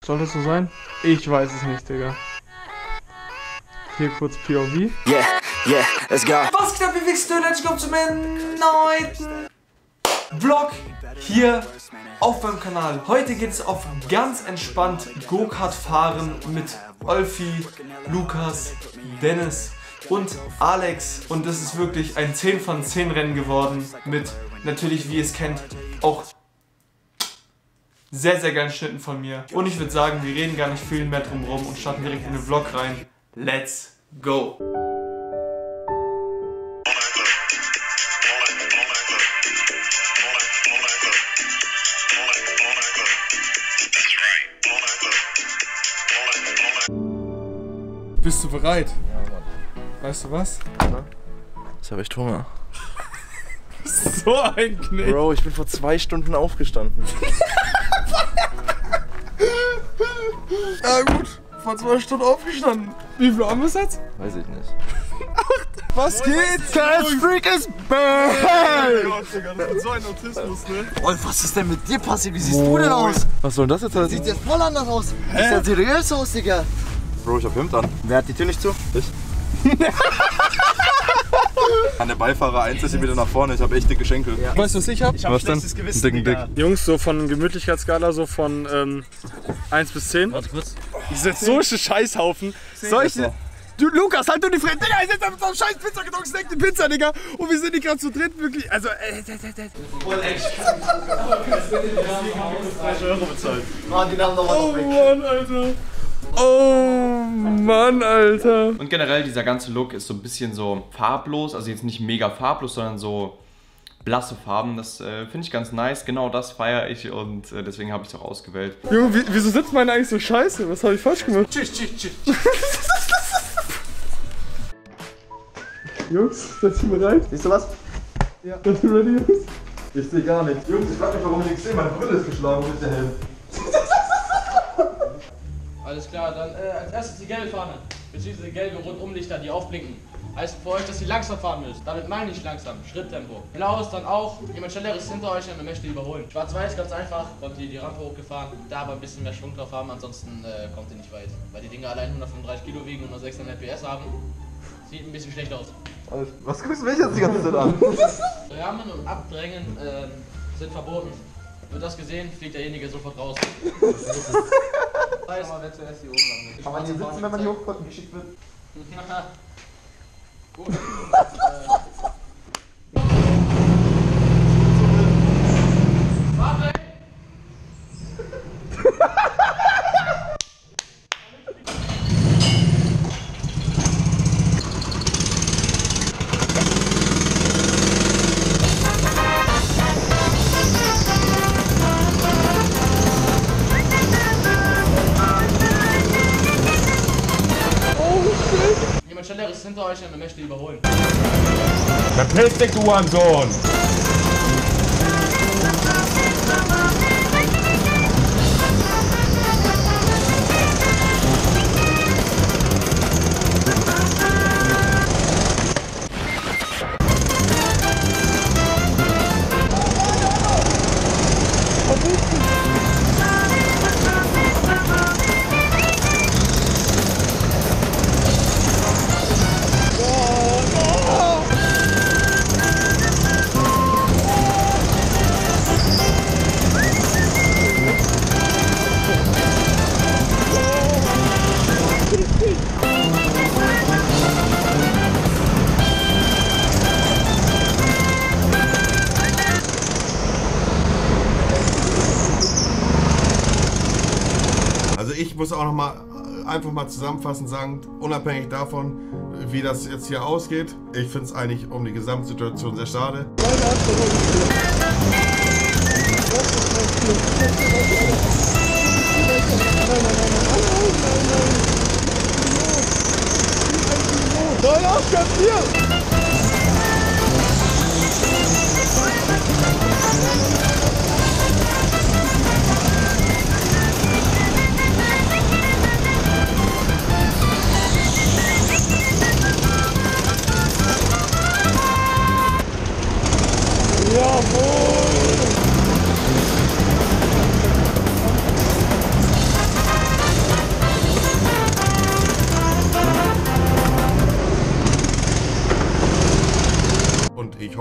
Soll das so sein? Ich weiß es nicht, Digga. Hier kurz POV. Yeah, let's go. Was geht ab, ihr Wichser? Herzlich willkommen zum erneuten Vlog hier auf meinem Kanal. Heute geht es auf ganz entspannt Go-Kart fahren mit Olfi, Lukas, Dennis und Alex. Und das ist wirklich ein 10 von 10 Rennen geworden mit, natürlich wie ihr es kennt, auch sehr, sehr geilen Schnitten von mir. Und ich würde sagen, wir reden gar nicht viel mehr drum rum und starten direkt in den Vlog rein. Let's go! Bist du bereit? Ja, Mann. Weißt du was? Ich habe echt Hunger. So ein Knick. Bro, ich bin vor 2 Stunden aufgestanden. Ja gut, vor 2 Stunden aufgestanden. Wie viel haben wir es jetzt? Weiß ich nicht. Was geht? Cast Freak is back! Das ist so ein Autismus, ne? Und was ist denn mit dir passiert? Wie siehst du denn aus? Was soll denn das jetzt heißen? Sieht jetzt voll anders aus. Sieht ja seriös aus, Digga. Bro, ich hab Hemd an. Wer hat die Tür nicht zu? Ich. Kann der Beifahrer 1 cm nach vorne, ich hab echt dicke Schenkel. Ja. Weißt du, was ich hab? Ich hab Was denn? schlechtes Gewissen, Dicken Digga. Dick. Jungs, so von Gemütlichkeitsskala so von 1 bis 10. Warte kurz. Ich setze solche Scheißhaufen. Solche. Du, Lukas, halt du die Fresse. Digga, ich sitze mit so einem scheiß Pizzakarton, snack die Pizza, Digga. Und wir sind nicht gerade zu dritt, wirklich. Also, Mann, die haben noch was Oh weg. Mann, Alter. Oh Mann, Alter. Und generell dieser ganze Look ist so ein bisschen so farblos, also jetzt nicht mega farblos, sondern so blasse Farben. Das finde ich ganz nice, genau das feiere ich und deswegen habe ich es auch ausgewählt. Junge, wieso sitzt meine eigentlich so scheiße? Was habe ich falsch gemacht? Tschüss. Jungs, seid ihr bereit? Siehst du was? Seid ihr ready, Jungs? Ich seh gar nicht. Jungs, ich frag mich, warum ich nichts sehe. Meine Brille ist geschlagen, wo ist der Helm? Alles klar, dann als erstes die gelbe Fahne, beziehungsweise gelbe Rundumlichter, die aufblinken. Heißt für euch, dass ihr langsam fahren müsst. Damit meine ich langsam, Schritttempo. Blau ist dann auch, jemand schnelleres ist hinter euch und man möchte überholen. Schwarz-Weiß, ganz einfach, kommt ihr die Rampe hochgefahren, da aber ein bisschen mehr Schwung drauf haben, ansonsten kommt ihr nicht weit. Weil die Dinger allein 135 Kilo wiegen und nur 600 PS haben. Sieht ein bisschen schlecht aus. Was guckst du mich jetzt die ganze Zeit an? Rahmen und Abdrängen sind verboten. Wird das gesehen, fliegt derjenige sofort raus. Weiß, wer zuerst hier oben lang Kann man hier sitzen, wenn man hier hochgeschickt wird? Gut. Warte! Jemand schnelleres hinter euch und man möchte überholen. Verpiss dich, du Hurensohn! Also ich muss auch noch mal einfach mal zusammenfassend sagen, unabhängig davon, wie das jetzt hier ausgeht, ich finde es eigentlich um die Gesamtsituation sehr schade.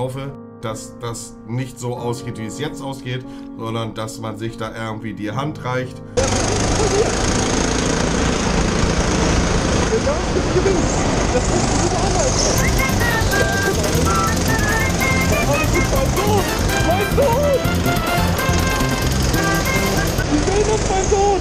hoffe, dass das nicht so ausgeht, wie es jetzt ausgeht, sondern dass man sich da irgendwie die Hand reicht. Mein Sohn! Die will noch mein Sohn!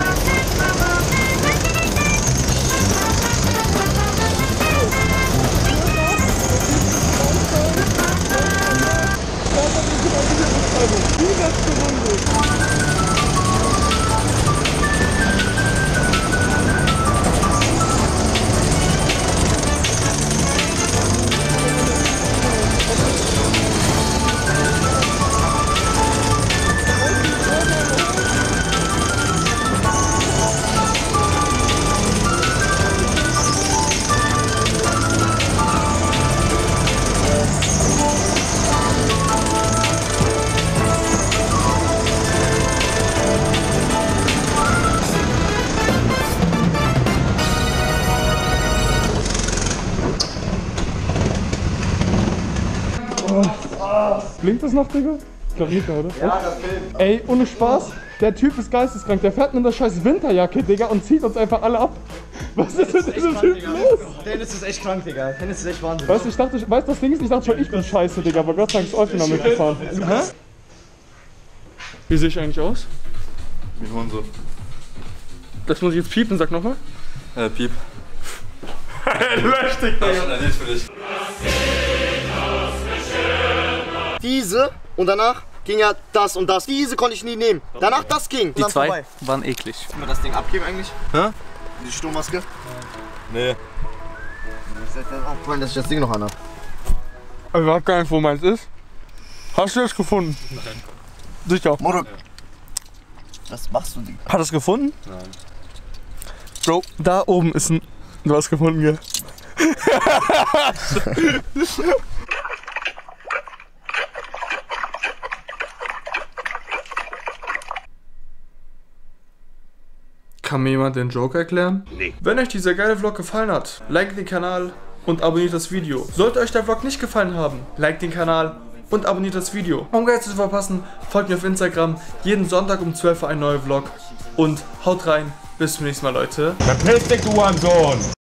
Blinkt das noch, Digga? Ich glaube nicht, oder? Ja, das Film. Ey, ohne Spaß, der Typ ist geisteskrank. Der fährt mit der scheiß Winterjacke, Digga, und zieht uns einfach alle ab. Was ist mit diesem Typ los? Dennis ist echt krank, Digga. Dennis ist echt Wahnsinn. Weißt du, ich dachte, weißt du, das Ding ist, ich dachte schon, ich bin scheiße, Digga, aber Gott sei Dank ist Olfi noch mitgefahren. Hä? Wie sehe ich eigentlich aus? Wie ein Hurensohn. Das muss ich jetzt piepen, sag nochmal. Piep. Lösch dich, Digga. Das ist für dich. Diese und danach ging ja das und das. Diese konnte ich nie nehmen. Danach das ging. Die zwei waren eklig. Können wir das Ding abgeben eigentlich? Hä? Die Sturmmaske? Nee. Ich sag dann aufgefallen, dass ich das Ding noch anhab. Ich weiß gar nicht, wo meins ist. Hast du es gefunden? Nein. Sicher. Moruk. Was machst du, Digga? Hat es gefunden? Nein. Bro, da oben ist ein... Du hast gefunden, gell? Kann mir jemand den Joke erklären? Nee. Wenn euch dieser geile Vlog gefallen hat, liked den Kanal und abonniert das Video. Sollte euch der Vlog nicht gefallen haben, liked den Kanal und abonniert das Video. Um gar nichts zu verpassen, folgt mir auf Instagram. Jeden Sonntag um 12 Uhr ein neuer Vlog. Und haut rein. Bis zum nächsten Mal, Leute. Verpiss dich, du Hurensohn!